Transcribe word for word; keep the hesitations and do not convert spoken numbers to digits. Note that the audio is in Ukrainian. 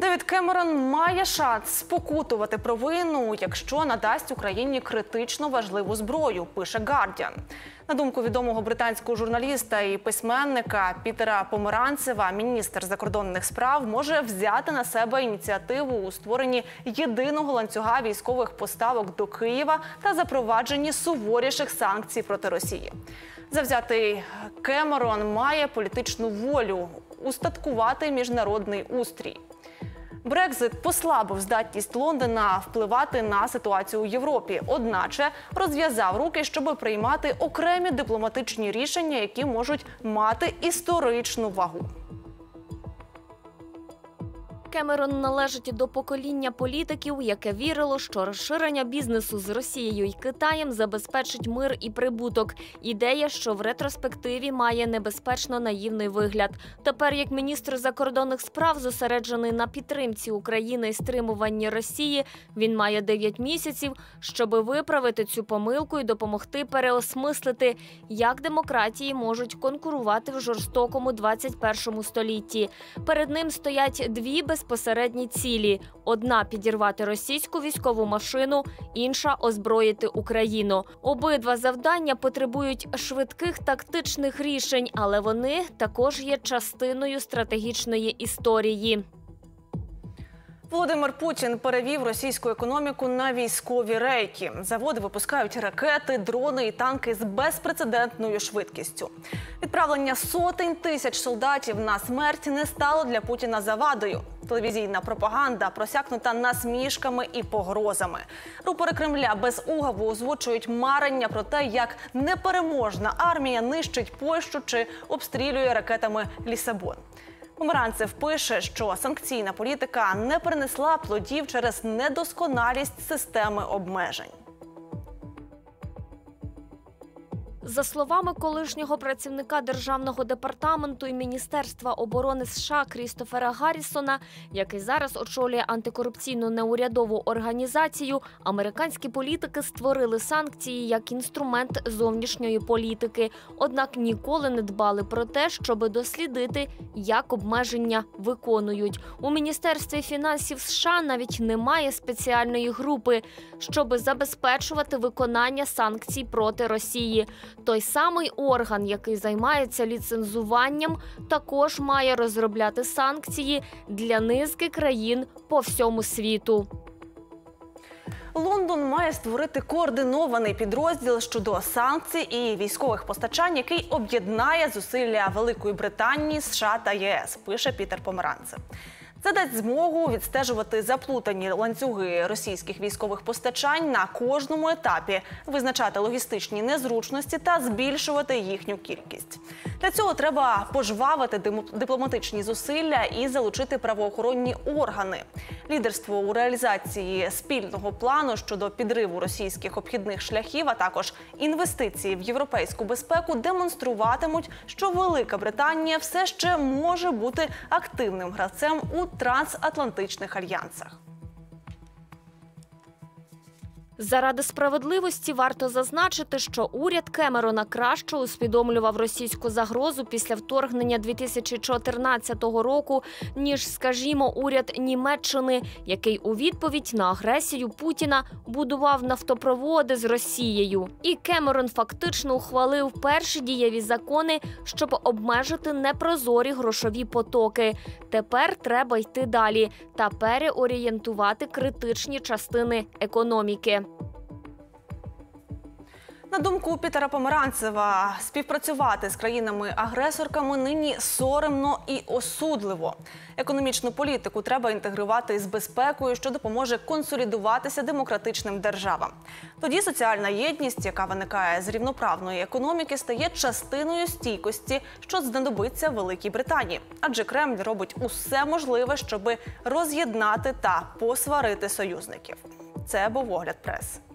Девід Кемерон має шанс спокутувати провину, якщо надасть Україні критично важливу зброю, пише Гардіан. На думку відомого британського журналіста і письменника Пітера Померанцева, міністр закордонних справ може взяти на себе ініціативу у створенні єдиного ланцюга військових поставок до Києва та запровадженні суворіших санкцій проти Росії. Завзятий Кемерон має політичну волю устаткувати міжнародний устрій. Брекзит послабив здатність Лондона впливати на ситуацію у Європі, одначе розв'язав руки, щоб приймати окремі дипломатичні рішення, які можуть мати історичну вагу. Кемерон належить до покоління політиків, яке вірило, що розширення бізнесу з Росією і Китаєм забезпечить мир і прибуток. Ідея, що в ретроспективі має небезпечно наївний вигляд. Тепер, як міністр закордонних справ, зосереджений на підтримці України і стримуванні Росії, він має дев'ять місяців, щоб виправити цю помилку і допомогти переосмислити, як демократії можуть конкурувати в жорстокому двадцять першому столітті. Перед ним стоять дві безпосередні цілі. Одна – підірвати російську військову машину, інша – озброїти Україну. Обидва завдання потребують швидких тактичних рішень, але вони також є частиною стратегічної історії. Володимир Путін перевів російську економіку на військові рейки. Заводи випускають ракети, дрони і танки з безпрецедентною швидкістю. Відправлення сотень тисяч солдатів на смерть не стало для Путіна завадою. Телевізійна пропаганда просякнута насмішками і погрозами. Рупори Кремля без угаву озвучують марення про те, як непереможна армія нищить Польщу чи обстрілює ракетами Лісабон. Померанцев пише, що санкційна політика не принесла плодів через недосконалість системи обмежень. За словами колишнього працівника Державного департаменту і Міністерства оборони США Крістофера Гаррісона, який зараз очолює антикорупційну неурядову організацію, американські політики створили санкції як інструмент зовнішньої політики, однак ніколи не дбали про те, щоб дослідити, як обмеження виконують. У Міністерстві фінансів США навіть немає спеціальної групи, щоб забезпечувати виконання санкцій проти Росії. Той самий орган, який займається ліцензуванням, також має розробляти санкції для низки країн по всьому світу. Лондон має створити координований підрозділ щодо санкцій і військових постачань, який об'єднає зусилля Великої Британії, США та ЄС, пише Пітер Померанцев. Це дасть змогу відстежувати заплутані ланцюги російських військових постачань на кожному етапі, визначати логістичні незручності та збільшувати їхню кількість. Для цього треба пожвавити дипломатичні зусилля і залучити правоохоронні органи. Лідерство у реалізації спільного плану щодо підриву російських обхідних шляхів, а також інвестиції в європейську безпеку демонструватимуть, що Велика Британія все ще може бути активним гравцем у трансатлантичних альянсах. Заради справедливості варто зазначити, що уряд Кемерона краще усвідомлював російську загрозу після вторгнення дві тисячі чотирнадцятого року, ніж, скажімо, уряд Німеччини, який у відповідь на агресію Путіна будував нафтопроводи з Росією. І Кемерон фактично ухвалив перші дієві закони, щоб обмежити непрозорі грошові потоки. Тепер треба йти далі та переорієнтувати критичні частини економіки. На думку Пітера Померанцева, співпрацювати з країнами-агресорками нині соромно і осудливо. Економічну політику треба інтегрувати з безпекою, що допоможе консолідуватися демократичним державам. Тоді соціальна єдність, яка виникає з рівноправної економіки, стає частиною стійкості, що знадобиться Великій Британії. Адже Кремль робить усе можливе, щоб роз'єднати та посварити союзників. Це був «Огляд Прес».